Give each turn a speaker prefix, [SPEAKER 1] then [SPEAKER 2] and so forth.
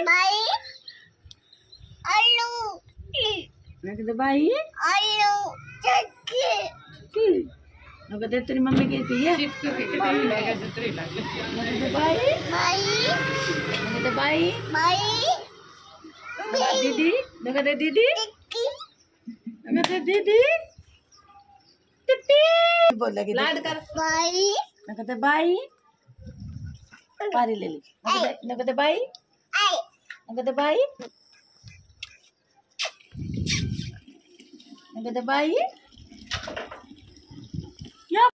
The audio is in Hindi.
[SPEAKER 1] बाई आलू
[SPEAKER 2] नगद बाई
[SPEAKER 1] आलू चक्की
[SPEAKER 2] नगद तेरी मम्मी कहती है नगद बाई
[SPEAKER 1] बाई
[SPEAKER 2] नगद बाई
[SPEAKER 1] बाई
[SPEAKER 2] दीदी नगद दीदी
[SPEAKER 1] टिक्की
[SPEAKER 2] नगद दीदी टिप्पी बोल लगी लाड कर
[SPEAKER 1] बाई
[SPEAKER 2] नगद बाई पारी ले ली नगद बाई
[SPEAKER 1] आई
[SPEAKER 2] नगद बाई नगद बाई